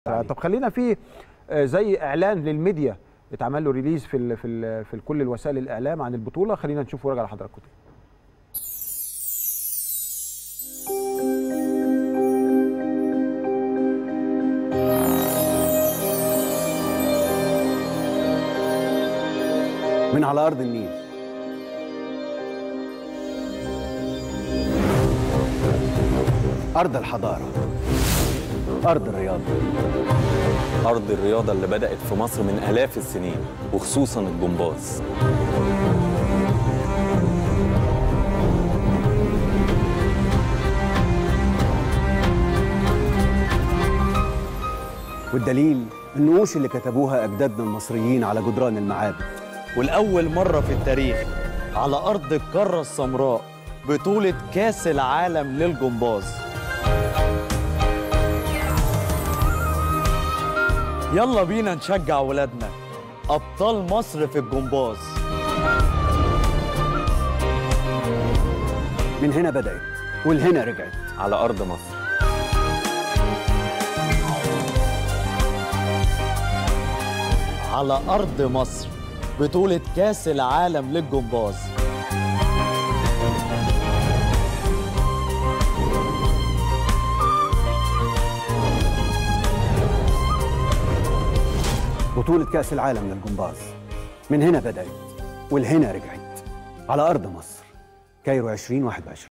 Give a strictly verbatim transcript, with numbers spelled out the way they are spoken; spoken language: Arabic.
طب خلينا في زي اعلان للميديا اتعمل له ريليز في ال في ال في كل الوسائل الاعلام عن البطوله، خلينا نشوف ورجع لحضراتكم تاني. من على ارض النيل، ارض الحضاره، ارض الرياضه، أرض الرياضة اللي بدأت في مصر من آلاف السنين وخصوصاً الجمباز. والدليل النقوش اللي كتبوها أجدادنا المصريين على جدران المعابد. والأول مرة في التاريخ على أرض القارة السمراء بطولة كأس العالم للجمباز. يلا بينا نشجع ولادنا أبطال مصر في الجمباز. من هنا بدأت والهنا رجعت على أرض مصر. على أرض مصر بطولة كأس العالم للجمباز. بطولة كأس العالم للجمباز من هنا بدأت والهنا رجعت على أرض مصر. كايرو ألفين وواحد وعشرين.